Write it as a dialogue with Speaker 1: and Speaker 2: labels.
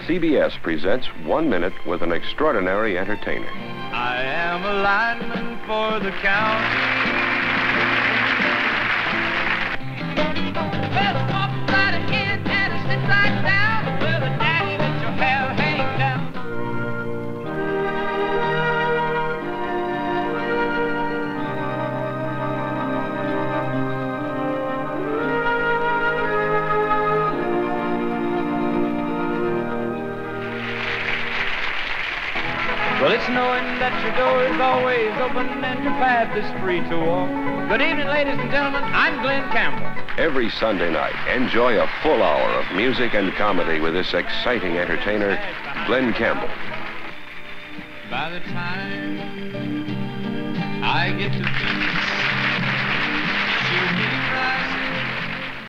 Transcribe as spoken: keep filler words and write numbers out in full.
Speaker 1: C B S presents One Minute with an Extraordinary Entertainer.
Speaker 2: I am a lineman for the county. Well, walk right ahead and sit right down. Well, daddy, let your hair hang down. Well, it's knowing that your door is always open and your path is free to walk. Good evening, ladies and gentlemen. I'm Glen Campbell.
Speaker 1: Every Sunday night, enjoy a full hour of music and comedy with this exciting entertainer, Glen Campbell.
Speaker 2: By the time I get to